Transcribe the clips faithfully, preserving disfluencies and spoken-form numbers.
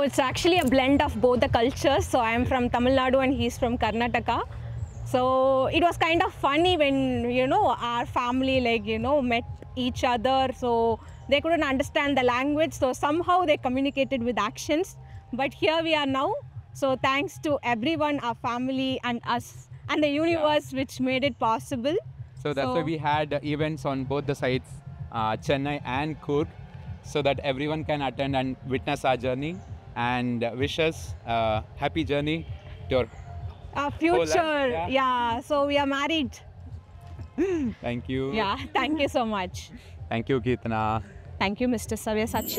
it's actually a blend of both the cultures. So I'm from Tamil Nadu and he's from Karnataka. So it was kind of funny when, you know, our family like, you know, met each other. So they couldn't understand the language. So somehow they communicated with actions. But here we are now. So thanks to everyone, our family and us and the universe, yeah, which made it possible. So that's so, why we had uh, events on both the sides, uh, Chennai and Coorg, so that everyone can attend and witness our journey and uh, wish us a uh, happy journey to our Our future, yeah. yeah. So we are married. Thank you. Yeah, thank you so much. Thank you, Keetana. Thank you, Mister Sabyasachi.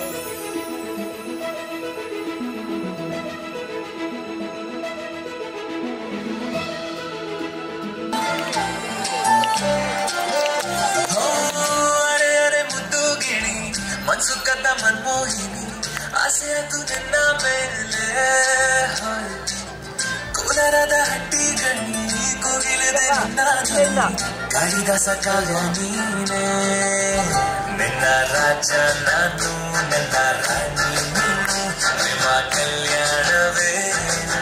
Mansukata manmohini, asya tu janna mele hai. Kularada hatti gani, kogile de nana. Kalida sakagani ne, nenna raja nanu, nenna rani ninu, prema kalyana venu.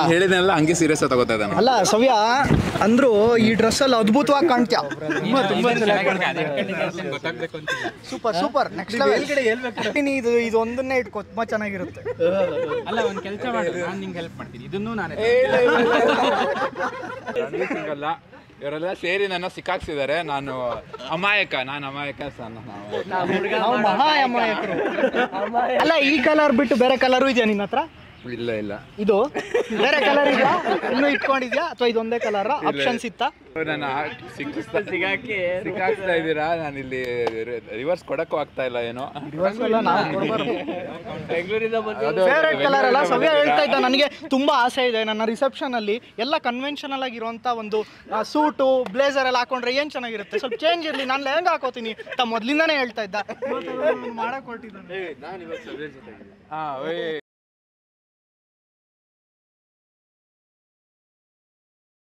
ಹೇಳಿದೆಲ್ಲ ಹಂಗೆ serious ಆಗಿ ತಗೋತಾ ಇದ್ದಾನೆ. ಅಲ್ಲ ಸವ್ಯ ಅಂದ್ರು ಈ dress ಅಲ್ಲಿ ಅದ್ಭುತವಾಗಿ ಕಾಣ್ತೀಯ. Super super. Next ಇದು ಇದು ಒಂದನ್ನೇ ಇಟ್ಕೋ, ತುಂಬಾ ಚೆನ್ನಾಗಿರುತ್ತೆ. ಅಲ್ಲ ಒಂದು ಕೆಲಸ ಮಾಡಿ, ನಾನು ನಿಂಗೆ ಹೆಲ್ಪ್ ಮಾಡ್ತೀನಿ. ಇದನ್ನು ನಾನೇ ಸಿಂಗಲ್ಲ, ಇವರೆಲ್ಲ ಸೇರಿ ನನ್ನ ಸಿಕ್ಕಾಕ್ಸಿದ್ದಾರೆ. ನಾನು ಅಮಾಯಕ, ನಾನು ಅಮಾಯಕ. ನಾವು ಮಹಾ ಅಮಾಯಕರು. ಅಲ್ಲ ಈ ಕಲರ್ ಬಿಟ್ಟು ಬೇರೆ ಕಲರು ಇದೆಯಾ ನಿನ್ನ ಹತ್ರ? ಇಲ್ಲ ಇಲ್ಲ, ಇದು ಬೇರೆ ಕಲರ್ ಇದೆಯಾ? ಇನ್ನೂ ಇಟ್ಕೊಂಡಿದ್ಯಾ ಅಥವಾ ಇದೊಂದೇ ಕಲರ್ ಆಪ್ಷನ್ಸ್ ಇತ್ತಾ? ನಾನು ಸಿಕ್ಕಾಕಿ ಸಿಕ್ಕಾಕ್ಸ್ತಾ ಇದ್ದೀರಾ, ನಾನು ಇಲ್ಲಿ ರಿವರ್ಸ್ ಕೊಡಕ್ಕೂ ಆಗ್ತಾ ಇಲ್ಲ ಏನೋ. ಫೇವ್ರೆಟ್ ಕಲರ್ ಅಲ್ಲ ಸವ್ಯ ಹೇಳ್ತಾ ಇದ್ದ. ನನಗೆ ತುಂಬಾ ಆಸೆ ಇದೆ ನನ್ನ ರಿಸೆಪ್ಷನ್ ಅಲ್ಲಿ ಎಲ್ಲ ಕನ್ವೆನ್ಷನಲ್ ಆಗಿರುವಂತ ಒಂದು ಸೂಟು ಬ್ಲೇಸರ್ ಎಲ್ಲ ಹಾಕೊಂಡ್ರೆ ಏನ್ ಚೆನ್ನಾಗಿರುತ್ತೆ, ಸ್ವಲ್ಪ ಚೇಂಜ್ ಇರ್ಲಿ, ನಾನು ಲೆಹಂಗಾ ಹಾಕೋತೀನಿ ಅಂತ ಮೊದ್ಲಿಂದಾನೇ ಹೇಳ್ತಾ ಇದ್ದ. ಮಾಡಕ್ ಹೊರಟಿದ್ದಾನೆ. ಹಾ,